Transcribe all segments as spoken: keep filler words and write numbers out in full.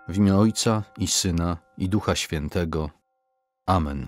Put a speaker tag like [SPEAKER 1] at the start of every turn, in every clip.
[SPEAKER 1] W imię Ojca i Syna, i Ducha Świętego. Amen.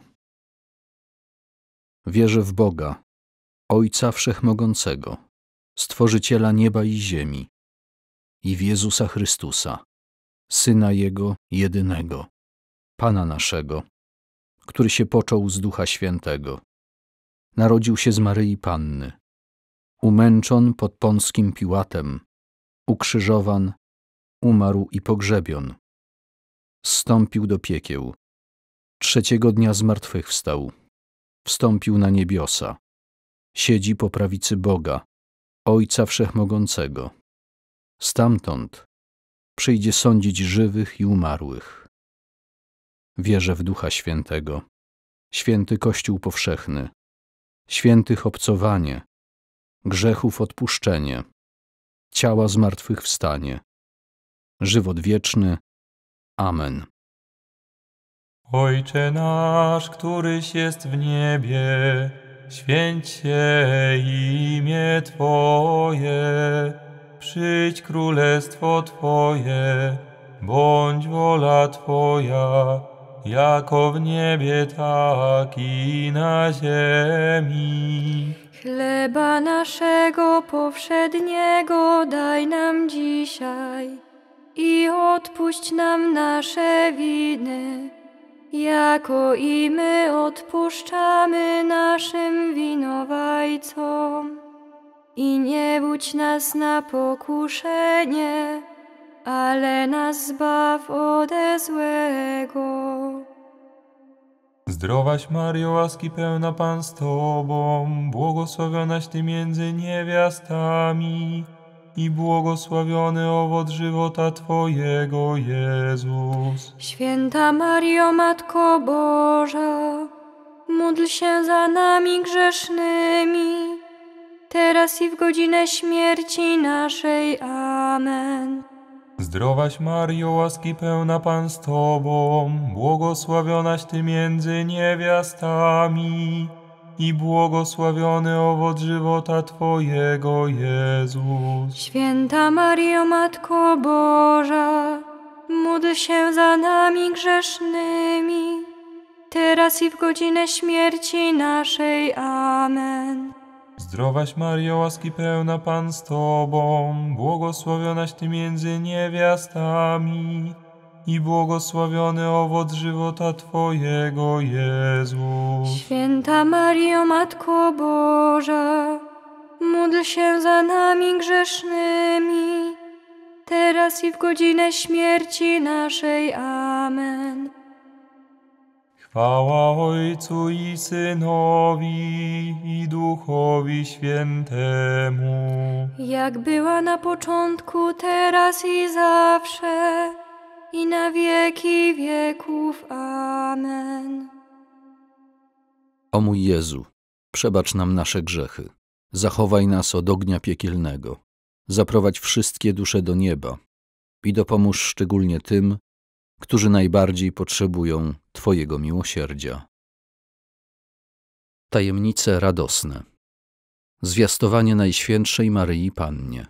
[SPEAKER 1] Wierzę w Boga, Ojca Wszechmogącego, Stworzyciela nieba i ziemi, i w Jezusa Chrystusa, Syna Jego jedynego, Pana naszego, który się począł z Ducha Świętego. Narodził się z Maryi Panny, umęczon pod Pąckim Piłatem, ukrzyżowan, umarł i pogrzebion. Zstąpił do piekieł. Trzeciego dnia zmartwychwstał. Wstąpił na niebiosa. Siedzi po prawicy Boga, Ojca Wszechmogącego. Stamtąd przyjdzie sądzić żywych i umarłych. Wierzę w Ducha Świętego, święty Kościół powszechny, świętych obcowanie, grzechów odpuszczenie, ciała zmartwychwstanie, żywot wieczny. Amen.
[SPEAKER 2] Ojcze nasz, któryś jest w niebie, święć się imię Twoje, przyjdź królestwo Twoje, bądź wola Twoja, jako w niebie, tak i na ziemi.
[SPEAKER 3] Chleba naszego powszedniego daj nam dzisiaj i odpuść nam nasze winy, jako i my odpuszczamy naszym winowajcom. I nie budź nas na pokuszenie, ale nas zbaw ode złego.
[SPEAKER 2] Zdrowaś Mario, łaski pełna Pan z Tobą, błogosławionaś Ty między niewiastami i błogosławiony owoc żywota Twojego, Jezus.
[SPEAKER 3] Święta Mario, Matko Boża, módl się za nami grzesznymi, teraz i w godzinę śmierci naszej. Amen.
[SPEAKER 2] Zdrowaś Mario, łaski pełna Pan z Tobą, błogosławionaś Ty między niewiastami i błogosławiony owoc żywota Twojego, Jezus.
[SPEAKER 3] Święta Mario, Matko Boża, módl się za nami grzesznymi, teraz i w godzinę śmierci naszej. Amen.
[SPEAKER 2] Zdrowaś Mario, łaski pełna Pan z Tobą, błogosławionaś Ty między niewiastami i błogosławiony owoc żywota Twojego, Jezus.
[SPEAKER 3] Święta Mario, Matko Boża, módl się za nami grzesznymi, teraz i w godzinę śmierci naszej. Amen.
[SPEAKER 2] Chwała Ojcu i Synowi i Duchowi Świętemu,
[SPEAKER 3] Jak była na początku, teraz i zawsze, i na wieki wieków. Amen.
[SPEAKER 1] O mój Jezu, przebacz nam nasze grzechy, zachowaj nas od ognia piekielnego, zaprowadź wszystkie dusze do nieba i dopomóż szczególnie tym, którzy najbardziej potrzebują Twojego miłosierdzia. Tajemnice radosne. Zwiastowanie Najświętszej Maryi Pannie.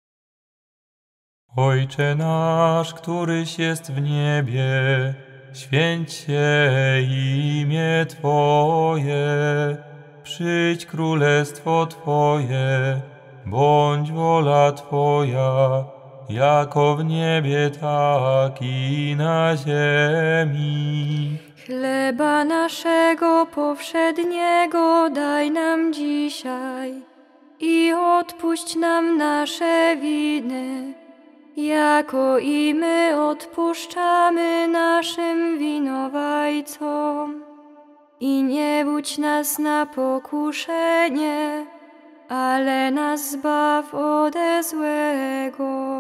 [SPEAKER 2] Ojcze nasz, któryś jest w niebie, święć się imię Twoje, przyjdź królestwo Twoje, bądź wola Twoja, jako w niebie, tak i na ziemi.
[SPEAKER 3] Chleba naszego powszedniego daj nam dzisiaj i odpuść nam nasze winy, jako i my odpuszczamy naszym winowajcom. I nie budź nas na pokuszenie, ale nas zbaw ode złego.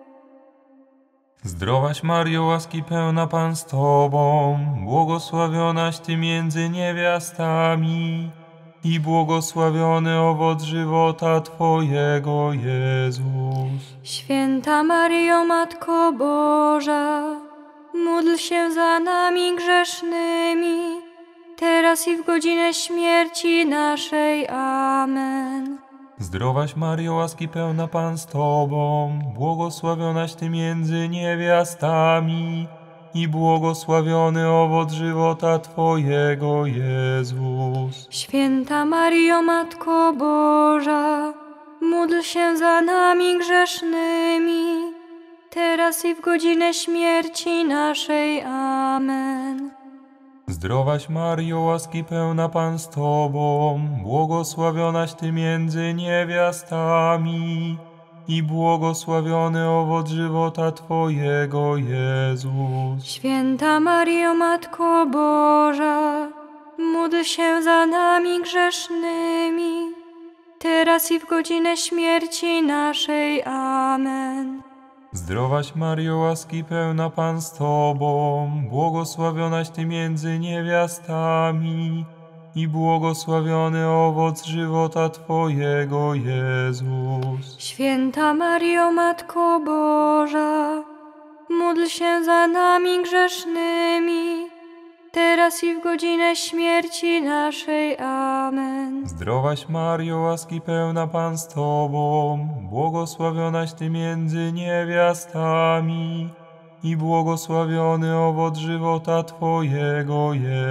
[SPEAKER 2] Zdrowaś Mario, łaski pełna Pan z Tobą, błogosławionaś Ty między niewiastami i błogosławiony owoc żywota Twojego, Jezus.
[SPEAKER 3] Święta Mario, Matko Boża, módl się za nami grzesznymi, teraz i w godzinę śmierci naszej. Amen.
[SPEAKER 2] Zdrowaś Maryjo, łaski pełna Pan z Tobą, błogosławionaś Ty między niewiastami i błogosławiony owoc żywota Twojego, Jezus.
[SPEAKER 3] Święta Maryjo, Matko Boża, módl się za nami grzesznymi, teraz i w godzinę śmierci naszej. Amen.
[SPEAKER 2] Zdrowaś Maryjo, łaski pełna Pan z Tobą, błogosławionaś Ty między niewiastami i błogosławiony owoc żywota Twojego, Jezus.
[SPEAKER 3] Święta Maryjo, Matko Boża, módl się za nami grzesznymi, teraz i w godzinę śmierci naszej. Amen.
[SPEAKER 2] Zdrowaś Maryjo, łaski pełna Pan z Tobą, błogosławionaś Ty między niewiastami i błogosławiony owoc żywota Twojego, Jezus.
[SPEAKER 3] Święta Maryjo, Matko Boża, módl się za nami grzesznymi, teraz i w godzinę śmierci naszej. Amen.
[SPEAKER 2] Zdrowaś Maryjo, łaski pełna Pan z Tobą, błogosławionaś Ty między niewiastami i błogosławiony owoc żywota Twojego,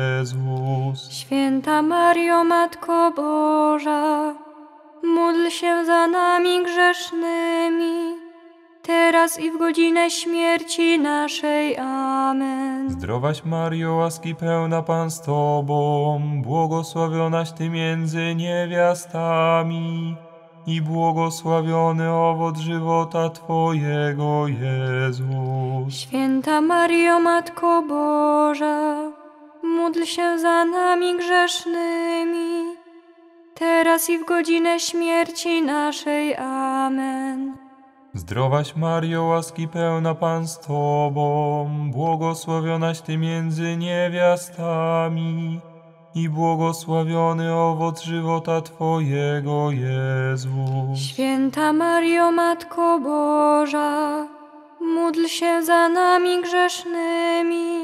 [SPEAKER 2] Jezus.
[SPEAKER 3] Święta Maryjo, Matko Boża, módl się za nami grzesznymi, teraz i w godzinę śmierci naszej. Amen.
[SPEAKER 2] Zdrowaś Maryjo, łaski pełna Pan z Tobą, błogosławionaś Ty między niewiastami i błogosławiony owoc żywota Twojego, Jezus.
[SPEAKER 3] Święta Maryjo, Matko Boża, módl się za nami grzesznymi, teraz i w godzinę śmierci naszej. Amen.
[SPEAKER 2] Zdrowaś Maryjo, łaski pełna Pan z Tobą, błogosławionaś Ty między niewiastami i błogosławiony owoc żywota Twojego, Jezus.
[SPEAKER 3] Święta Maryjo, Matko Boża, módl się za nami grzesznymi,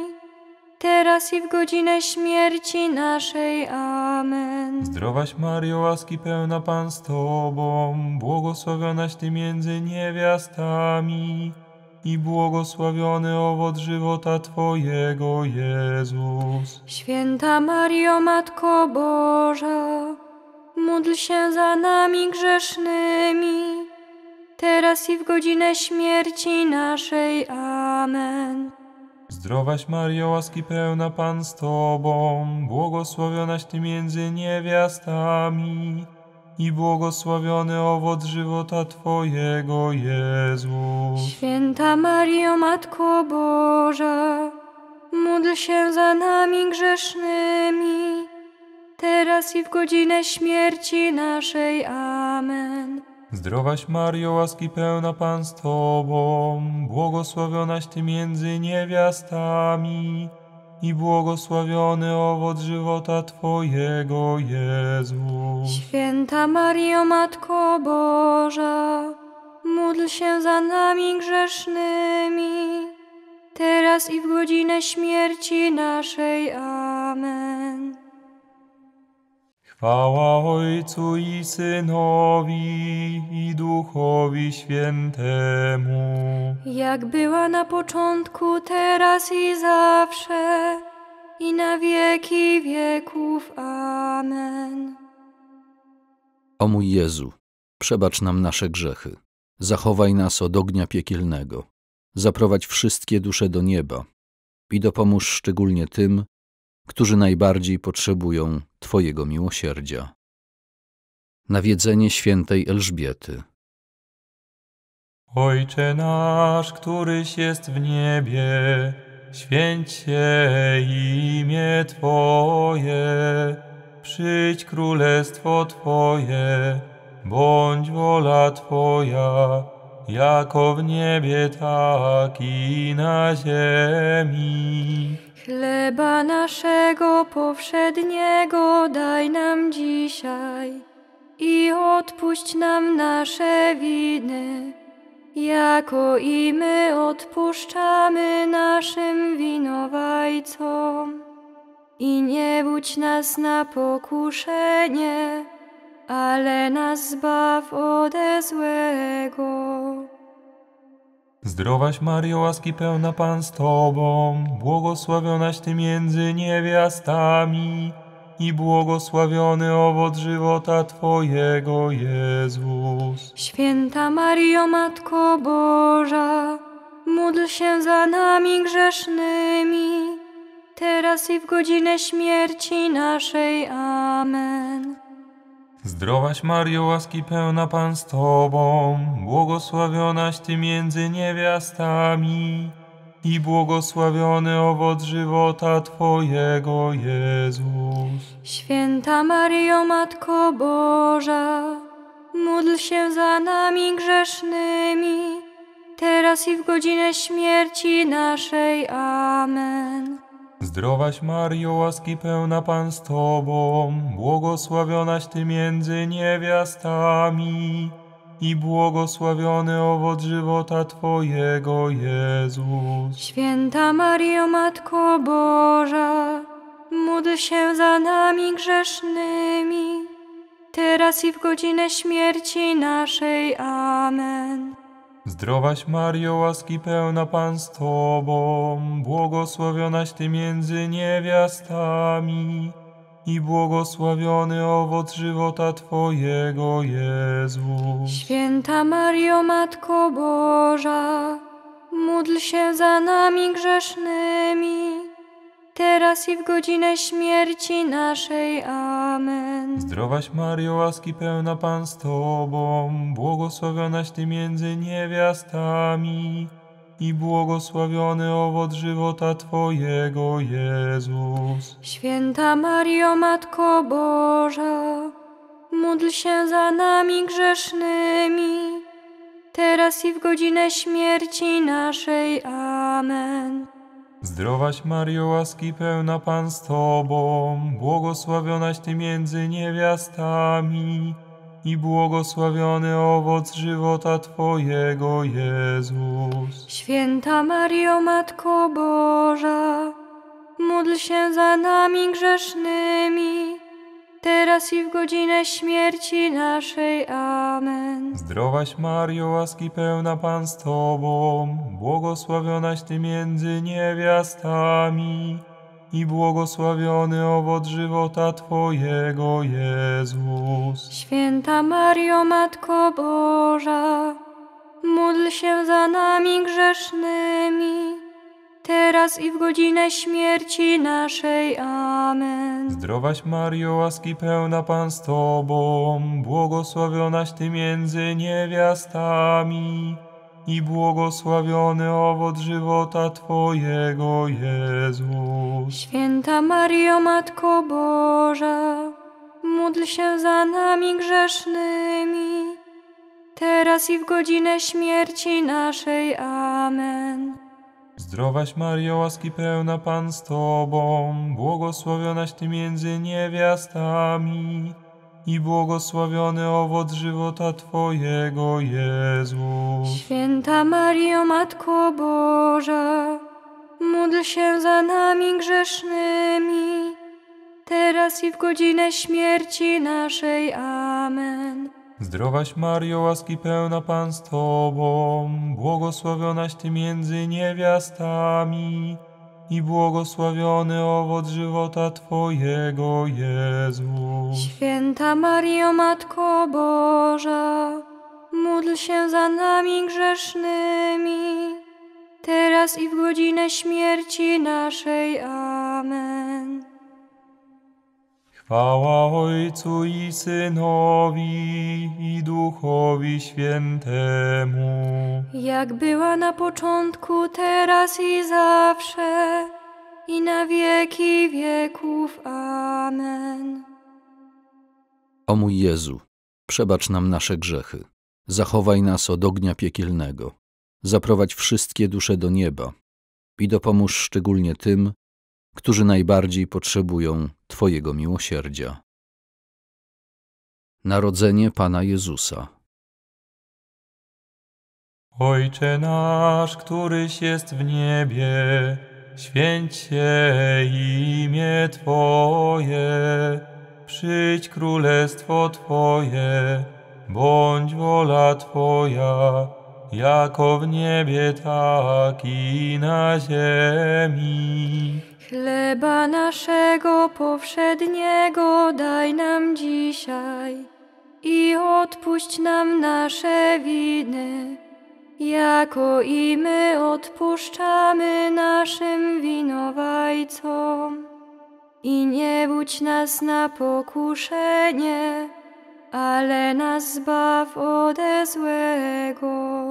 [SPEAKER 3] teraz i w godzinę śmierci naszej. Amen.
[SPEAKER 2] Zdrowaś Maryjo, łaski pełna Pan z Tobą, błogosławionaś Ty między niewiastami i błogosławiony owoc żywota Twojego, Jezus.
[SPEAKER 3] Święta Maryjo, Matko Boża, módl się za nami grzesznymi, teraz i w godzinę śmierci naszej. Amen.
[SPEAKER 2] Zdrowaś Maryjo, łaski pełna Pan z Tobą, błogosławionaś Ty między niewiastami i błogosławiony owoc żywota Twojego, Jezus.
[SPEAKER 3] Święta Maryjo, Matko Boża, módl się za nami grzesznymi, teraz i w godzinę śmierci naszej. Amen.
[SPEAKER 2] Zdrowaś Maryjo, łaski pełna Pan z Tobą, błogosławionaś Ty między niewiastami i błogosławiony owoc żywota Twojego, Jezus.
[SPEAKER 3] Święta Maryjo, Matko Boża, módl się za nami grzesznymi, teraz i w godzinę śmierci naszej. Amen.
[SPEAKER 2] Chwała Ojcu i Synowi i Duchowi Świętemu.
[SPEAKER 3] Jak była na początku, teraz i zawsze, i na wieki wieków. Amen.
[SPEAKER 1] O mój Jezu, przebacz nam nasze grzechy, zachowaj nas od ognia piekielnego, zaprowadź wszystkie dusze do nieba i dopomóż szczególnie tym, którzy najbardziej potrzebują Twojego miłosierdzia. Nawiedzenie świętej Elżbiety.
[SPEAKER 2] Ojcze nasz, któryś jest w niebie, święć się imię Twoje, przyjdź królestwo Twoje, bądź wola Twoja, jako w niebie, tak i na ziemi.
[SPEAKER 3] Chleba naszego powszedniego daj nam dzisiaj i odpuść nam nasze winy, jako i my odpuszczamy naszym winowajcom. I nie budź nas na pokuszenie, ale nas zbaw ode złego.
[SPEAKER 2] Zdrowaś Maryjo, łaski pełna Pan z Tobą, błogosławionaś Ty między niewiastami i błogosławiony owoc żywota Twojego, Jezus.
[SPEAKER 3] Święta Maryjo, Matko Boża, módl się za nami grzesznymi, teraz i w godzinę śmierci naszej. Amen.
[SPEAKER 2] Zdrowaś Maryjo, łaski pełna Pan z Tobą, błogosławionaś Ty między niewiastami i błogosławiony owoc żywota Twojego, Jezus.
[SPEAKER 3] Święta Maryjo, Matko Boża, módl się za nami grzesznymi, teraz i w godzinę śmierci naszej. Amen.
[SPEAKER 2] Zdrowaś Maryjo, łaski pełna Pan z Tobą, błogosławionaś Ty między niewiastami i błogosławiony owoc żywota Twojego, Jezus.
[SPEAKER 3] Święta Maryjo, Matko Boża, módl się za nami grzesznymi, teraz i w godzinę śmierci naszej. Amen.
[SPEAKER 2] Zdrowaś Maryjo, łaski pełna Pan z Tobą, błogosławionaś Ty między niewiastami i błogosławiony owoc żywota Twojego, Jezus.
[SPEAKER 3] Święta Maryjo, Matko Boża, módl się za nami grzesznymi, teraz i w godzinę śmierci naszej. Amen.
[SPEAKER 2] Zdrowaś Maryjo, łaski pełna Pan z Tobą, błogosławionaś Ty między niewiastami i błogosławiony owoc żywota Twojego, Jezus.
[SPEAKER 3] Święta Maryjo, Matko Boża, módl się za nami grzesznymi, teraz i w godzinę śmierci naszej. Amen.
[SPEAKER 2] Zdrowaś Maryjo, łaski pełna Pan z Tobą, błogosławionaś Ty między niewiastami i błogosławiony owoc żywota Twojego, Jezus.
[SPEAKER 3] Święta Maryjo, Matko Boża, módl się za nami grzesznymi, teraz i w godzinę śmierci naszej. Amen.
[SPEAKER 2] Zdrowaś Maryjo, łaski pełna Pan z Tobą, błogosławionaś Ty między niewiastami i błogosławiony owoc żywota Twojego, Jezus.
[SPEAKER 3] Święta Maryjo, Matko Boża, módl się za nami grzesznymi, teraz i w godzinę śmierci naszej. Amen.
[SPEAKER 2] Zdrowaś Maryjo, łaski pełna Pan z Tobą, błogosławionaś Ty między niewiastami i błogosławiony owoc żywota Twojego, Jezus.
[SPEAKER 3] Święta Maryjo, Matko Boża, módl się za nami grzesznymi, teraz i w godzinę śmierci naszej. Amen.
[SPEAKER 2] Zdrowaś Maryjo, łaski pełna Pan z Tobą, błogosławionaś Ty między niewiastami i błogosławiony owoc żywota Twojego, Jezus.
[SPEAKER 3] Święta Maryjo, Matko Boża, módl się za nami grzesznymi, teraz i w godzinę śmierci naszej. Amen.
[SPEAKER 2] Zdrowaś Maryjo, łaski pełna Pan z Tobą, błogosławionaś Ty między niewiastami i błogosławiony owoc żywota Twojego, Jezus.
[SPEAKER 3] Święta Maryjo, Matko Boża, módl się za nami grzesznymi, teraz i w godzinę śmierci naszej. Amen.
[SPEAKER 2] Chwała Ojcu i Synowi i Duchowi Świętemu,
[SPEAKER 3] jak była na początku, teraz i zawsze, i na wieki wieków. Amen.
[SPEAKER 1] O mój Jezu, przebacz nam nasze grzechy, zachowaj nas od ognia piekielnego, zaprowadź wszystkie dusze do nieba i dopomóż szczególnie tym, którzy najbardziej potrzebują Twojego miłosierdzia. Narodzenie Pana Jezusa.
[SPEAKER 2] Ojcze nasz, któryś jest w niebie, święć się imię Twoje, przyjdź królestwo Twoje, bądź wola Twoja, jako w niebie, tak i na ziemi.
[SPEAKER 3] Chleba naszego powszedniego daj nam dzisiaj i odpuść nam nasze winy, jako i my odpuszczamy naszym winowajcom. I nie budź nas na pokuszenie, ale nas zbaw ode złego.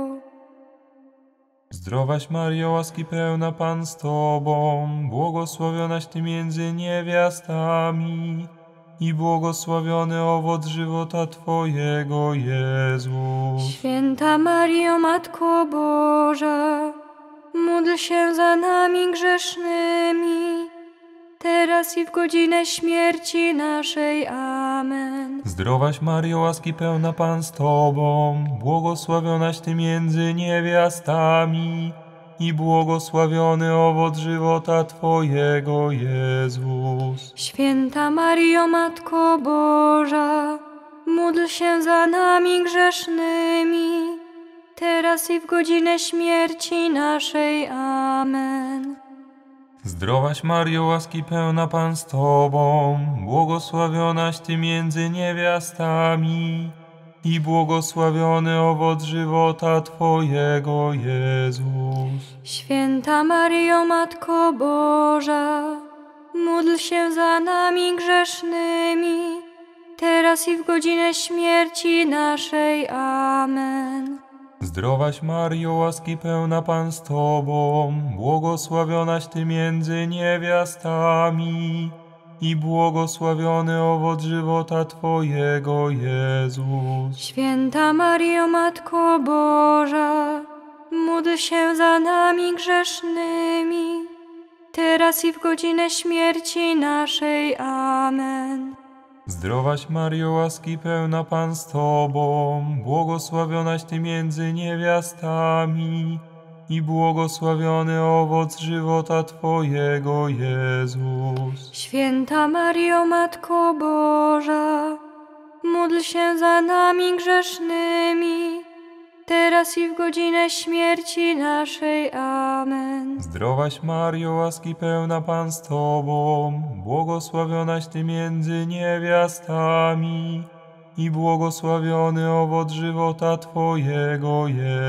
[SPEAKER 2] Zdrowaś Maryjo, łaski pełna, Pan z Tobą, błogosławionaś Ty między niewiastami i błogosławiony owoc żywota Twojego, Jezus.
[SPEAKER 3] Święta Maryjo, Matko Boża, módl się za nami grzesznymi, teraz i w godzinę śmierci naszej. Amen.
[SPEAKER 2] Zdrowaś Maryjo, łaski pełna, Pan z Tobą, błogosławionaś Ty między niewiastami i błogosławiony owoc żywota Twojego, Jezus.
[SPEAKER 3] Święta Maryjo, Matko Boża, módl się za nami grzesznymi, teraz i w godzinę śmierci naszej. Amen.
[SPEAKER 2] Zdrowaś Maryjo, łaski pełna, Pan z Tobą, błogosławionaś Ty między niewiastami i błogosławiony owoc żywota Twojego, Jezus.
[SPEAKER 3] Święta Maryjo, Matko Boża, módl się za nami grzesznymi, teraz i w godzinę śmierci naszej. Amen.
[SPEAKER 2] Zdrowaś Maryjo, łaski pełna, Pan z Tobą, błogosławionaś Ty między niewiastami i błogosławiony owoc żywota Twojego, Jezus.
[SPEAKER 3] Święta Maryjo, Matko Boża, módl się za nami grzesznymi, teraz i w godzinę śmierci naszej. Amen.
[SPEAKER 2] Zdrowaś Maryjo, łaski pełna, Pan z Tobą, błogosławionaś Ty między niewiastami i błogosławiony owoc żywota Twojego, Jezus.
[SPEAKER 3] Święta Maryjo, Matko Boża, módl się za nami grzesznymi, teraz i w godzinę śmierci naszej. Amen.
[SPEAKER 2] Zdrowaś Maryjo, łaski pełna, Pan z Tobą, błogosławionaś Ty między niewiastami i błogosławiony owoc żywota Twojego,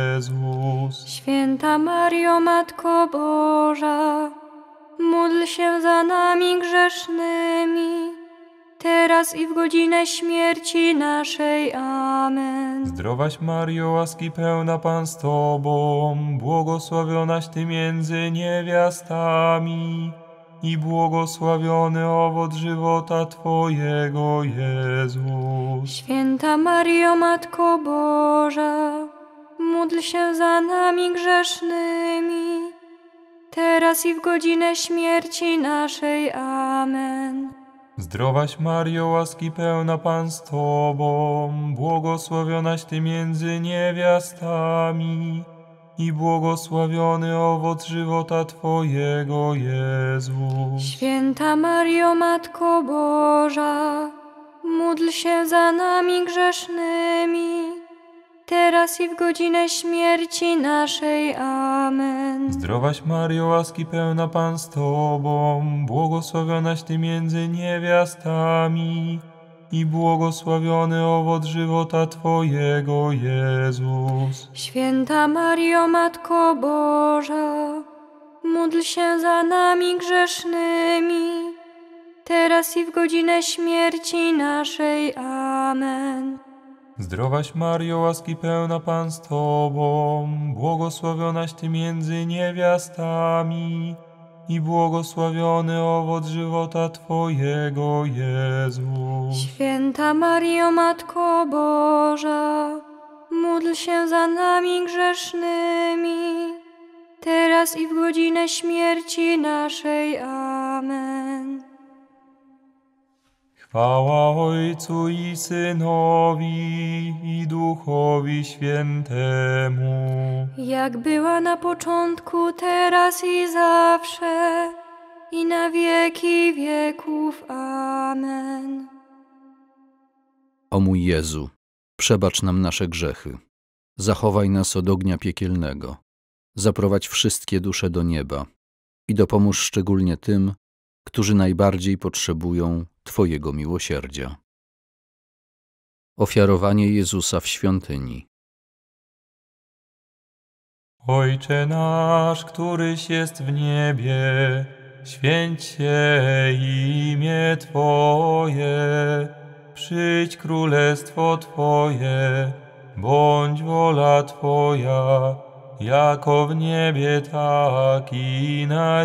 [SPEAKER 2] Jezus.
[SPEAKER 3] Święta Maryjo, Matko Boża, módl się za nami grzesznymi, teraz i w godzinę śmierci naszej. Amen.
[SPEAKER 2] Zdrowaś Maryjo, łaski pełna, Pan z Tobą, błogosławionaś Ty między niewiastami i błogosławiony owoc żywota Twojego, Jezus.
[SPEAKER 3] Święta Maryjo, Matko Boża, módl się za nami grzesznymi, teraz i w godzinę śmierci naszej. Amen.
[SPEAKER 2] Zdrowaś Maryjo, łaski pełna, Pan z Tobą, błogosławionaś Ty między niewiastami i błogosławiony owoc żywota Twojego, Jezus.
[SPEAKER 3] Święta Maryjo, Matko Boża, módl się za nami grzesznymi, teraz i w godzinę śmierci naszej. Amen.
[SPEAKER 2] Zdrowaś Maryjo, łaski pełna, Pan z Tobą, błogosławionaś Ty między niewiastami i błogosławiony owoc żywota Twojego, Jezus.
[SPEAKER 3] Święta Maryjo, Matko Boża, módl się za nami grzesznymi, teraz i w godzinę śmierci naszej. Amen.
[SPEAKER 2] Zdrowaś Maryjo, łaski pełna, Pan z Tobą, błogosławionaś Ty między niewiastami i błogosławiony owoc żywota Twojego, Jezus.
[SPEAKER 3] Święta Maryjo, Matko Boża, módl się za nami grzesznymi, teraz i w godzinę śmierci naszej. Amen.
[SPEAKER 2] Chwała Ojcu i Synowi i Duchowi Świętemu,
[SPEAKER 3] Jak była na początku, teraz i zawsze, i na wieki wieków. Amen.
[SPEAKER 1] O mój Jezu, przebacz nam nasze grzechy, zachowaj nas od ognia piekielnego, zaprowadź wszystkie dusze do nieba i dopomóż szczególnie tym, którzy najbardziej potrzebują Twojego miłosierdzia. Ofiarowanie Jezusa w świątyni.
[SPEAKER 2] Ojcze nasz, któryś jest w niebie, święć się imię Twoje, przyjdź królestwo Twoje, bądź wola Twoja, jako w niebie, tak i na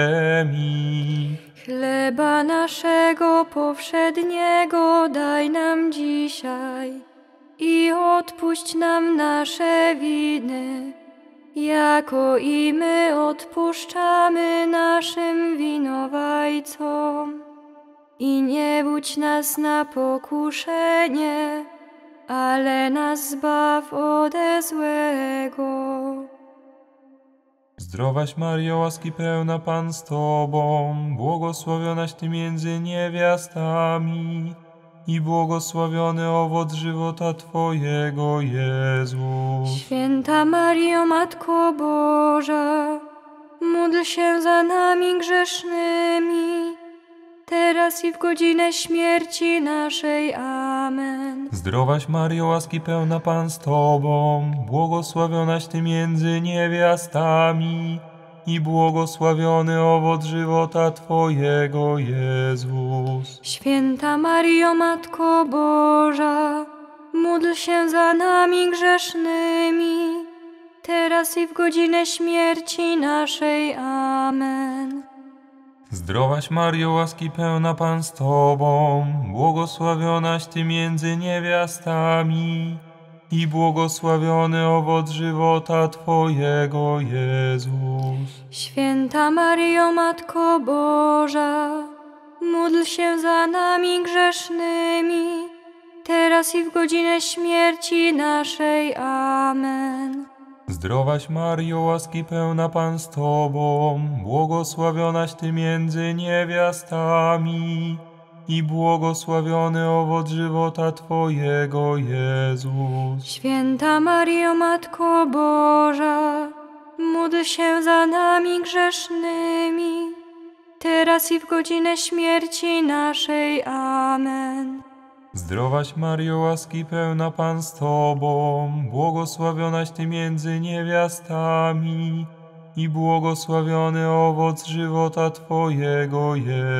[SPEAKER 2] ziemi.
[SPEAKER 3] Chleba naszego powszedniego daj nam dzisiaj i odpuść nam nasze winy, jako i my odpuszczamy naszym winowajcom. I nie budź nas na pokuszenie, ale nas zbaw ode złego.
[SPEAKER 2] Zdrowaś Maryjo, łaski pełna, Pan z Tobą, błogosławionaś Ty między niewiastami i błogosławiony owoc żywota Twojego, Jezus.
[SPEAKER 3] Święta Maryjo, Matko Boża, módl się za nami grzesznymi, teraz i w godzinę śmierci naszej. Amen.
[SPEAKER 2] Zdrowaś Maryjo, łaski pełna, Pan z Tobą, błogosławionaś Ty między niewiastami i błogosławiony owoc żywota Twojego, Jezus.
[SPEAKER 3] Święta Maryjo, Matko Boża, módl się za nami grzesznymi, teraz i w godzinę śmierci naszej. Amen.
[SPEAKER 2] Zdrowaś Maryjo, łaski pełna, Pan z Tobą, błogosławionaś Ty między niewiastami i błogosławiony owoc żywota Twojego, Jezus.
[SPEAKER 3] Święta Maryjo, Matko Boża, módl się za nami grzesznymi, teraz i w godzinę śmierci naszej. Amen.
[SPEAKER 2] Zdrowaś Maryjo, łaski pełna, Pan z Tobą, błogosławionaś Ty między niewiastami i błogosławiony owoc żywota Twojego, Jezus.
[SPEAKER 3] Święta Maryjo, Matko Boża, módl się za nami grzesznymi, teraz i w godzinę śmierci naszej. Amen.
[SPEAKER 2] Zdrowaś Maryjo, łaski pełna, Pan z Tobą, błogosławionaś Ty między niewiastami i błogosławiony owoc żywota Twojego,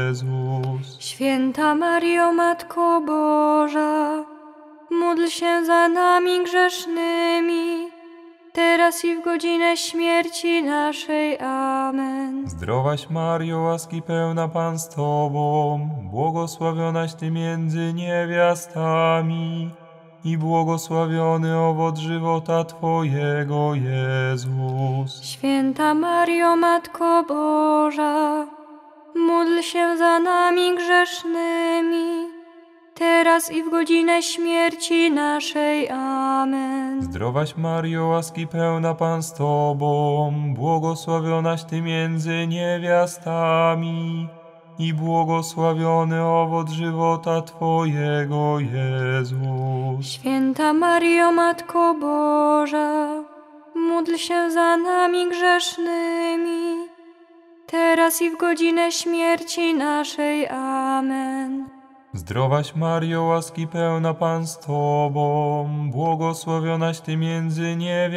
[SPEAKER 2] Jezus.
[SPEAKER 3] Święta Maryjo, Matko Boża, módl się za nami grzesznymi, teraz i w godzinę śmierci naszej. Amen.
[SPEAKER 2] Zdrowaś Maryjo, łaski pełna, Pan z Tobą, błogosławionaś Ty między niewiastami i błogosławiony owoc żywota Twojego, Jezus.
[SPEAKER 3] Święta Maryjo, Matko Boża, módl się za nami grzesznymi, teraz i w godzinę śmierci naszej. Amen.
[SPEAKER 2] Zdrowaś Maryjo, łaski pełna, Pan z Tobą, błogosławionaś Ty między niewiastami i błogosławiony owoc żywota Twojego, Jezus.
[SPEAKER 3] Święta Maryjo, Matko Boża, módl się za nami grzesznymi, teraz i w godzinę śmierci naszej. Amen.
[SPEAKER 2] Zdrowaś Maryjo, łaski pełna, Pan z Tobą, błogosławionaś Ty między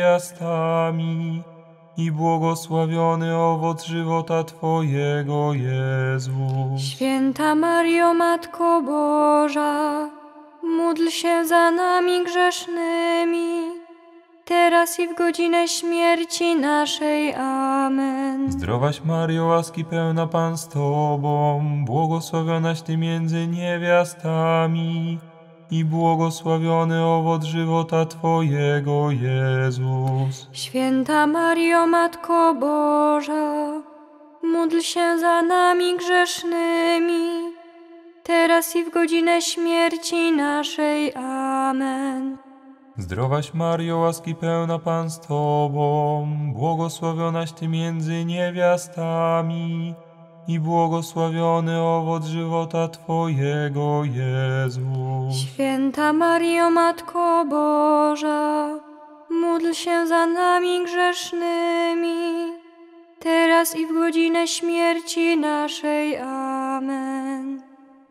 [SPEAKER 2] niewiastami i błogosławiony owoc żywota Twojego, Jezus.
[SPEAKER 3] Święta Maryjo, Matko Boża, módl się za nami grzesznymi, teraz i w godzinę śmierci naszej. Amen.
[SPEAKER 2] Zdrowaś Maryjo, łaski pełna, Pan z Tobą, błogosławionaś Ty między niewiastami i błogosławiony owoc żywota Twojego, Jezus.
[SPEAKER 3] Święta Maryjo, Matko Boża, módl się za nami grzesznymi, teraz i w godzinę śmierci naszej. Amen.
[SPEAKER 2] Zdrowaś Maryjo, łaski pełna, Pan z Tobą, błogosławionaś Ty między niewiastami i błogosławiony owoc żywota Twojego, Jezus.
[SPEAKER 3] Święta Maryjo, Matko Boża, módl się za nami grzesznymi, teraz i w godzinę śmierci naszej. Amen.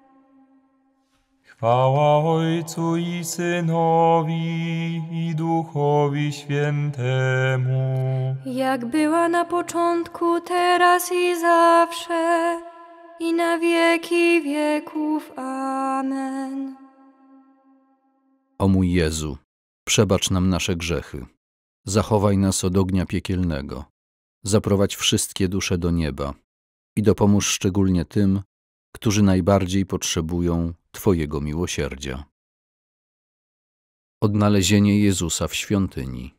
[SPEAKER 2] Chwała Ojcu i Synowi, i Duchowi Świętemu.
[SPEAKER 3] Jak była na początku, teraz i zawsze, i na wieki wieków. Amen.
[SPEAKER 1] O mój Jezu, przebacz nam nasze grzechy, zachowaj nas od ognia piekielnego, zaprowadź wszystkie dusze do nieba i dopomóż szczególnie tym, którzy najbardziej potrzebują Twojego miłosierdzia. Odnalezienie Jezusa w świątyni.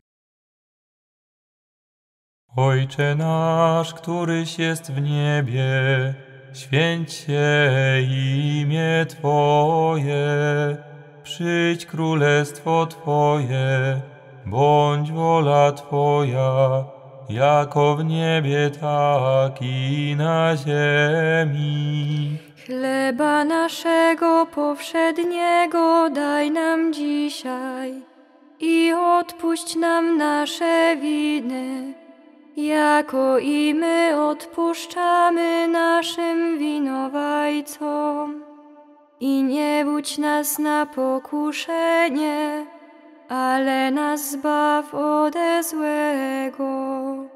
[SPEAKER 2] Ojcze nasz, któryś jest w niebie, święć się imię Twoje, przyjdź królestwo Twoje, bądź wola Twoja, jako w niebie, tak i na ziemi.
[SPEAKER 3] Chleba naszego powszedniego daj nam dzisiaj i odpuść nam nasze winy, jako i my odpuszczamy naszym winowajcom. I nie budź nas na pokuszenie, ale nas zbaw ode złego.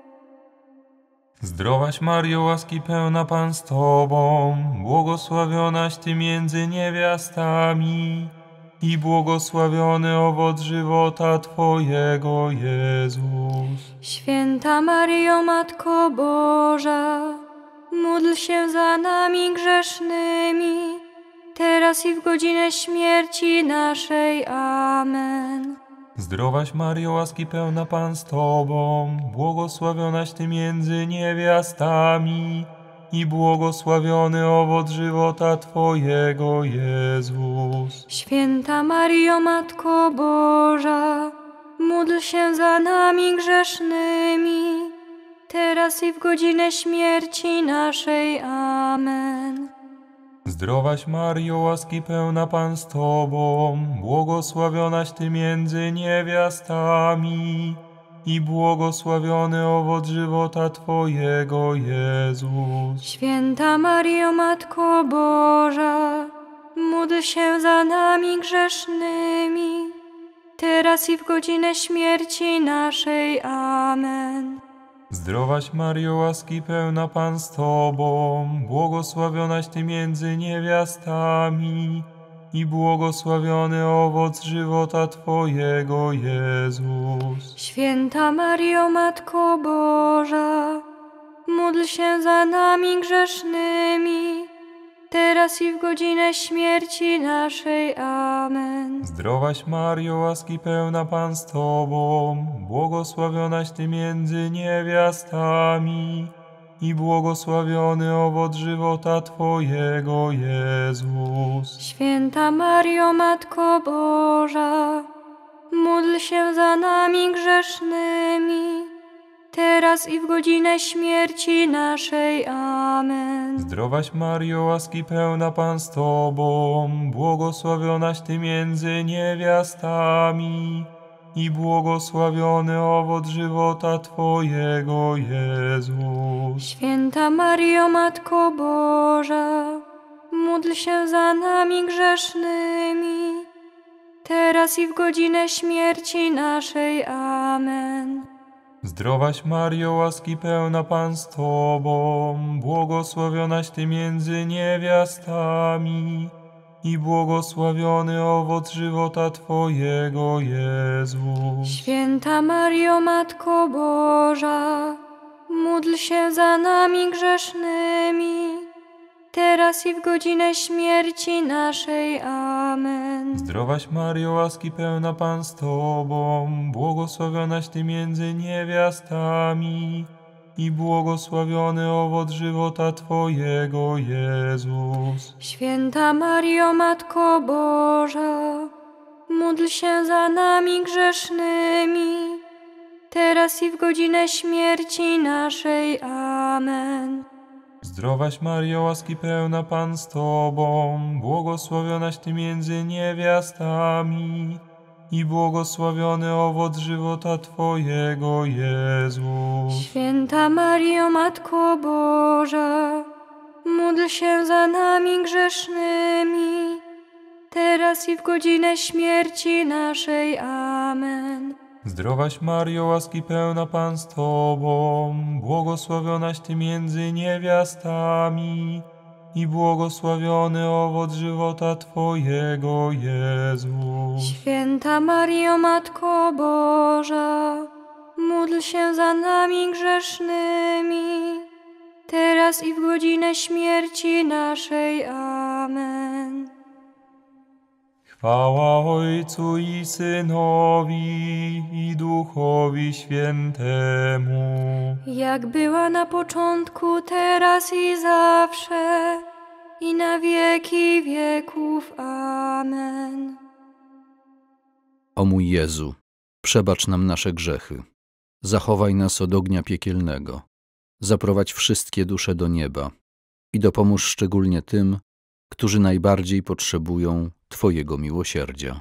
[SPEAKER 2] Zdrowaś Maryjo, łaski pełna, Pan z Tobą, błogosławionaś Ty między niewiastami i błogosławiony owoc żywota Twojego, Jezus.
[SPEAKER 3] Święta Maryjo, Matko Boża, módl się za nami grzesznymi, teraz i w godzinę śmierci naszej. Amen.
[SPEAKER 2] Zdrowaś Maryjo, łaski pełna, Pan z Tobą, błogosławionaś Ty między niewiastami i błogosławiony owoc żywota Twojego, Jezus.
[SPEAKER 3] Święta Maryjo, Matko Boża, módl się za nami grzesznymi, teraz i w godzinę śmierci naszej. Amen.
[SPEAKER 2] Zdrowaś Maryjo, łaski pełna, Pan z Tobą, błogosławionaś Ty między niewiastami i błogosławiony owoc żywota Twojego, Jezus.
[SPEAKER 3] Święta Maryjo, Matko Boża, módl się za nami grzesznymi, teraz i w godzinę śmierci naszej. Amen.
[SPEAKER 2] Zdrowaś Maryjo, łaski pełna, Pan z Tobą, błogosławionaś Ty między niewiastami i błogosławiony owoc żywota Twojego, Jezus.
[SPEAKER 3] Święta Maryjo, Matko Boża, módl się za nami grzesznymi, teraz i w godzinę śmierci naszej. Amen.
[SPEAKER 2] Zdrowaś Maryjo, łaski pełna, Pan z Tobą, błogosławionaś Ty między niewiastami i błogosławiony owoc żywota Twojego, Jezus.
[SPEAKER 3] Święta Maryjo, Matko Boża, módl się za nami grzesznymi, teraz i w godzinę śmierci naszej. Amen.
[SPEAKER 2] Zdrowaś Maryjo, łaski pełna, Pan z Tobą, błogosławionaś Ty między niewiastami i błogosławiony owoc żywota Twojego, Jezus.
[SPEAKER 3] Święta Maryjo, Matko Boża, módl się za nami grzesznymi, teraz i w godzinę śmierci naszej. Amen.
[SPEAKER 2] Zdrowaś Maryjo, łaski pełna, Pan z Tobą, błogosławionaś Ty między niewiastami i błogosławiony owoc żywota Twojego, Jezus.
[SPEAKER 3] Święta Maryjo, Matko Boża, módl się za nami grzesznymi, teraz i w godzinę śmierci naszej. Amen.
[SPEAKER 2] Zdrowaś Maryjo, łaski pełna, Pan z Tobą, błogosławionaś Ty między niewiastami i błogosławiony owoc żywota Twojego, Jezus.
[SPEAKER 3] Święta Maryjo, Matko Boża, módl się za nami grzesznymi, teraz i w godzinę śmierci naszej. Amen.
[SPEAKER 2] Zdrowaś Maryjo, łaski pełna Pan z Tobą, błogosławionaś Ty między niewiastami i błogosławiony owoc żywota Twojego, Jezus.
[SPEAKER 3] Święta Maryjo, Matko Boża, módl się za nami grzesznymi, teraz i w godzinę śmierci naszej. Amen.
[SPEAKER 2] Zdrowaś Maryjo, łaski pełna Pan z Tobą, błogosławionaś Ty między niewiastami i błogosławiony owoc żywota Twojego, Jezus.
[SPEAKER 3] Święta Maryjo, Matko Boża, módl się za nami grzesznymi, teraz i w godzinę śmierci naszej. Amen.
[SPEAKER 2] Chwała Ojcu i Synowi i Duchowi Świętemu.
[SPEAKER 3] Jak była na początku, teraz i zawsze, i na wieki wieków. Amen.
[SPEAKER 1] O mój Jezu, przebacz nam nasze grzechy, zachowaj nas od ognia piekielnego, zaprowadź wszystkie dusze do nieba i dopomóż szczególnie tym, którzy najbardziej potrzebują Twojego miłosierdzia.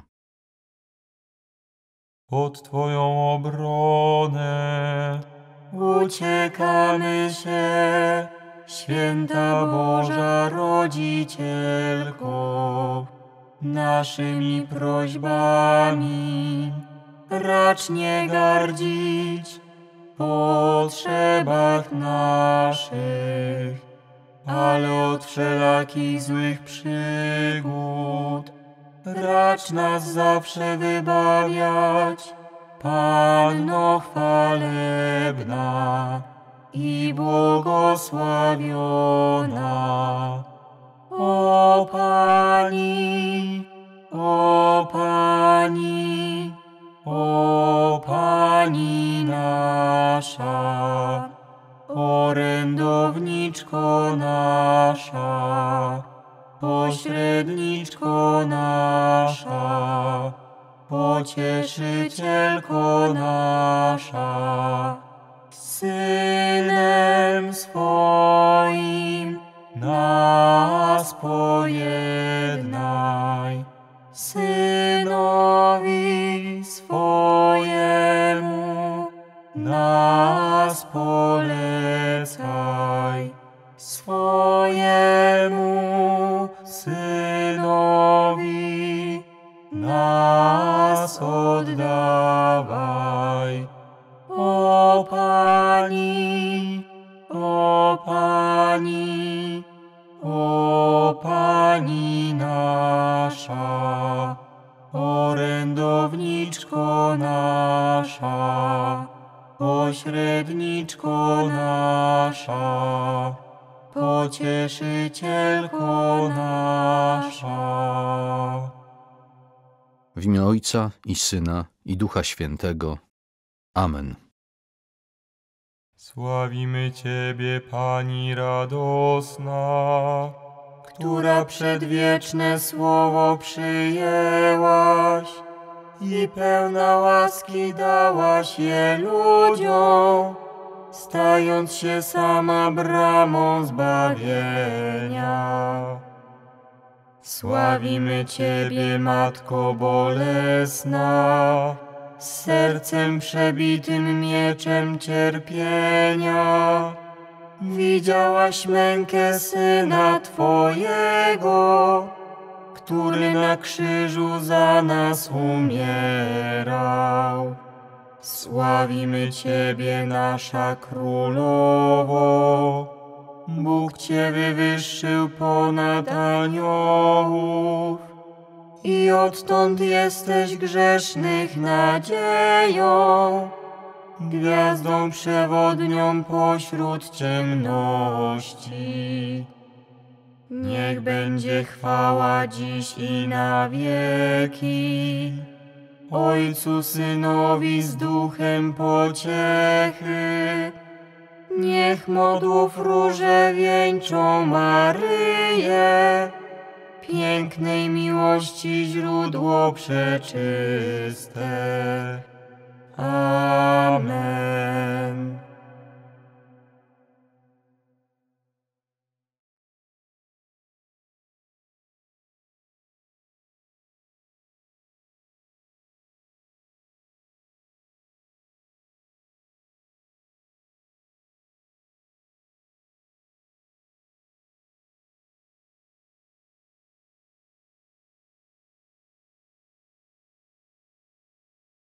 [SPEAKER 2] Pod Twoją obronę uciekamy się, Święta Boża Rodzicielko. Naszymi prośbami racz nie gardzić w potrzebach naszych, ale od wszelakich złych przygód racz nas zawsze wybawiać, Panno chwalebna i błogosławiona. O Pani, o Pani, o Pani nasza, orędowniczko nasza, pośredniczko nasza, pocieszycielko nasza, Synem swoim nas pojednaj, Synowi swojemu nas polecaj, swojemu Synowi nas oddawaj. O Pani, o Pani, o Pani nasza, orędowniczko nasza, pośredniczko nasza, pocieszycielko nasza.
[SPEAKER 1] W imię Ojca i Syna i Ducha Świętego. Amen.
[SPEAKER 2] Sławimy Ciebie, Pani radosna, która przedwieczne słowo przyjęłaś i pełna łaski dałaś je ludziom, stając się sama bramą zbawienia. Sławimy Ciebie, Matko bolesna, z sercem przebitym mieczem cierpienia. Widziałaś mękę Syna Twojego, który na krzyżu za nas umierał. Sławimy Ciebie, nasza Królowo, Bóg Cię wywyższył ponad aniołów i odtąd jesteś grzesznych nadzieją, gwiazdą przewodnią pośród ciemności. Niech będzie chwała dziś i na wieki Ojcu, Synowi z Duchem pociechy. Niech modłów róże wieńczą Maryję, pięknej miłości źródło przeczyste. Amen.